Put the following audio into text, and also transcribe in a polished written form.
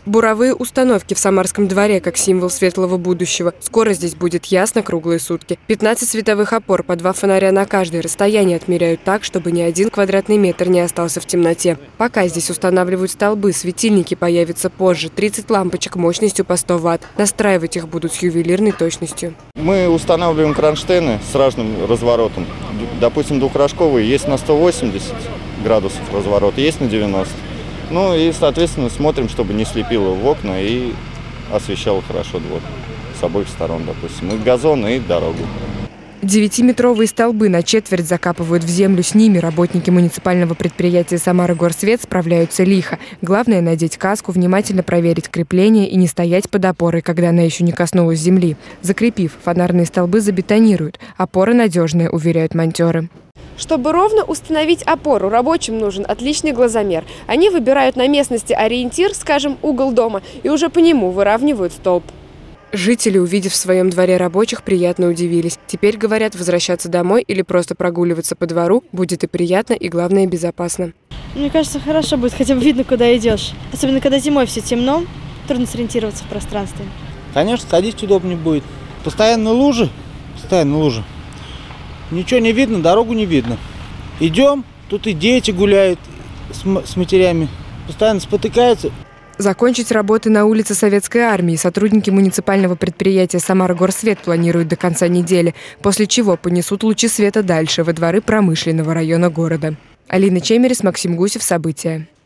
Буровые установки в Самарском дворе как символ светлого будущего. Скоро здесь будет ясно круглые сутки. 15 световых опор, по 2 фонаря на каждое расстояние отмеряют так, чтобы ни один квадратный метр не остался в темноте. Пока здесь устанавливают столбы, светильники появятся позже. 30 лампочек мощностью по 100 Вт. Настраивать их будут с ювелирной точностью. Мы устанавливаем кронштейны с разным разворотом. Допустим, двухрожковые есть на 180 градусов разворот, есть на 90. Ну и, соответственно, смотрим, чтобы не слепило в окна и освещало хорошо двор с обоих сторон, допустим, и газон, и дорогу. 9-метровые столбы на четверть закапывают в землю. С ними работники муниципального предприятия «Самара-Горсвет» справляются лихо. Главное – надеть каску, внимательно проверить крепление и не стоять под опорой, когда она еще не коснулась земли. Закрепив, фонарные столбы забетонируют. Опоры надежные, уверяют монтеры. Чтобы ровно установить опору, рабочим нужен отличный глазомер. Они выбирают на местности ориентир, скажем, угол дома, и уже по нему выравнивают столб. Жители, увидев в своем дворе рабочих, приятно удивились. Теперь, говорят, возвращаться домой или просто прогуливаться по двору будет и приятно, и, главное, безопасно. Мне кажется, хорошо будет, хотя бы видно, куда идешь. Особенно, когда зимой все темно, трудно сориентироваться в пространстве. Конечно, ходить удобнее будет. Постоянно лужи. Ничего не видно, дорогу не видно. Идем, тут и дети гуляют с матерями, постоянно спотыкаются. Закончить работы на улице Советской Армии сотрудники муниципального предприятия «Самара-Горсвет» планируют до конца недели, после чего понесут лучи света дальше, во дворы промышленного района города. Алина Чемерис, Максим Гусев. События.